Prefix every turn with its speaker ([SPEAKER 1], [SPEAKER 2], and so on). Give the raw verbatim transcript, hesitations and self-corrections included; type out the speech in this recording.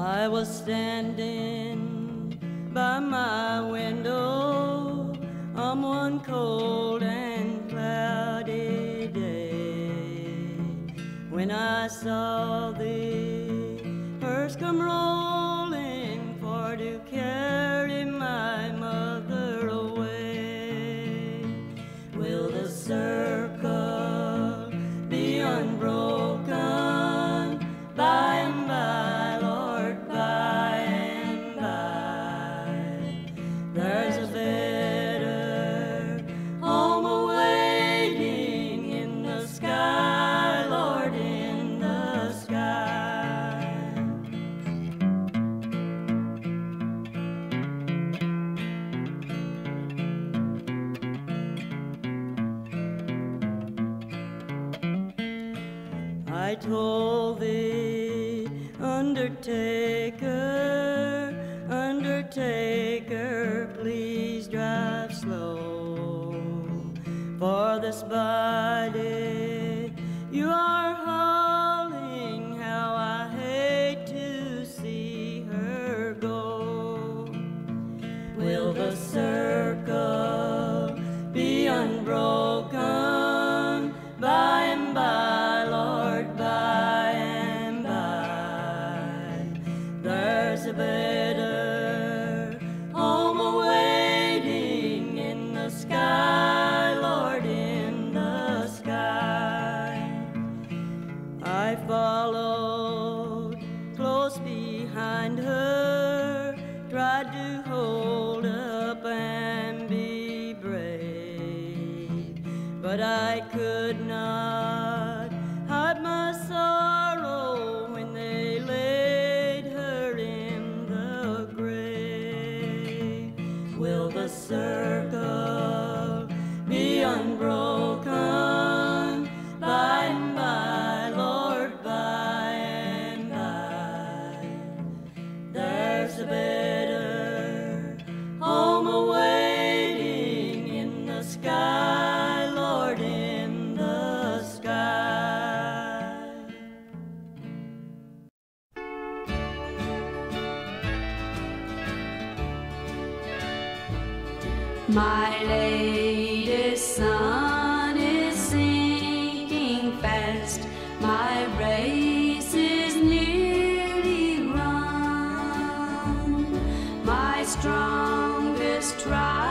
[SPEAKER 1] I was standing by my window on one cold and cloudy day when I saw the hearse come rolling for to carry my mother away. Will the circle be unbroken by and by, Lord, by and by? There's a better home awaiting in the sky, Lord, in the sky. I told the undertaker, undertaker, please drive slow, for this body you are hauling, how I hate to see her go. Will the circle be unbroken by and by, Lord, by and by? There's a better home awaiting in the sky, Lord, in the sky. I followed close behind her, tried to hold up and be brave, but I could not hide my sorrow when they laid her in the grave. Will the circle be unbroken by and by, Lord, by and by? There's a better home awaiting in the sky, Lord, in the sky.
[SPEAKER 2] My latest sun is sinking fast, my race is nearly run, my strongest trial